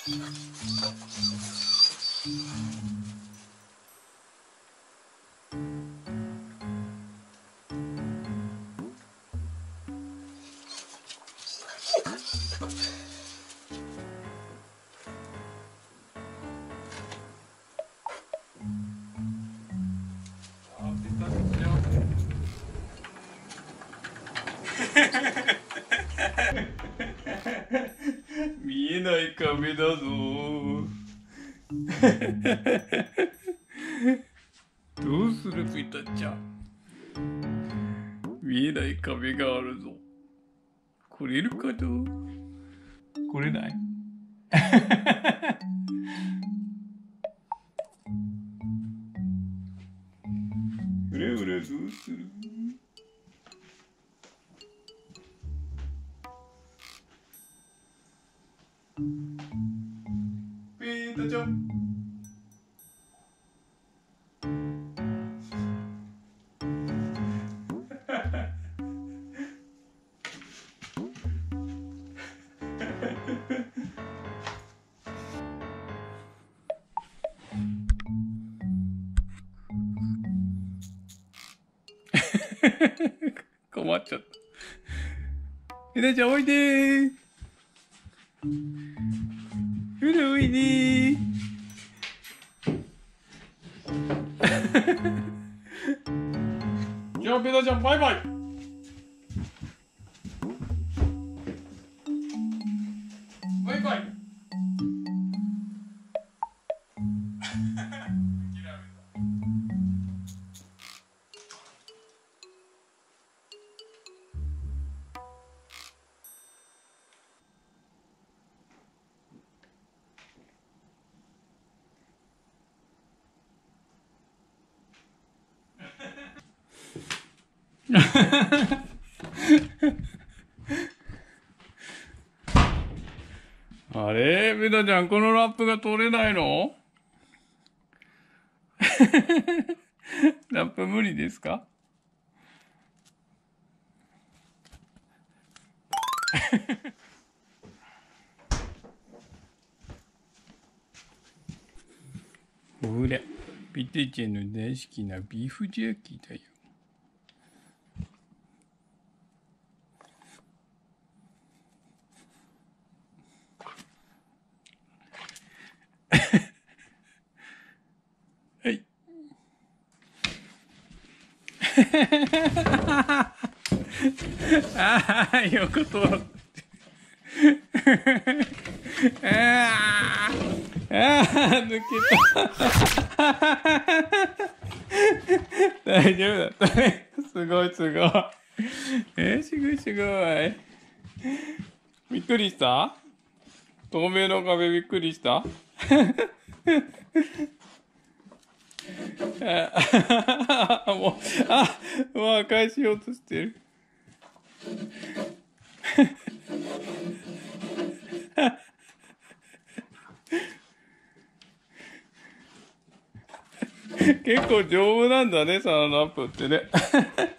見えない壁だぞどうするピタちゃん、見えない壁があるぞ。来れるかな。来れないうれうれどうする。ピータちゃん困っちゃった。ひなちゃんおいでー。ほらおいでー。じゃあペタちゃんバイバイ。バイバイ。あれペタちゃん、このラップが取れないの？ラップ無理ですか？ほら、ピタちゃんの大好きなビーフジャーキーだよ。はい。ああ、横通って。ああ、抜けた。大丈夫だったね。すごいすごい。すごいすごい。びっくりした？透明の壁びっくりした？もう破壊しようとしてる。結構丈夫なんだね、そのラップってね。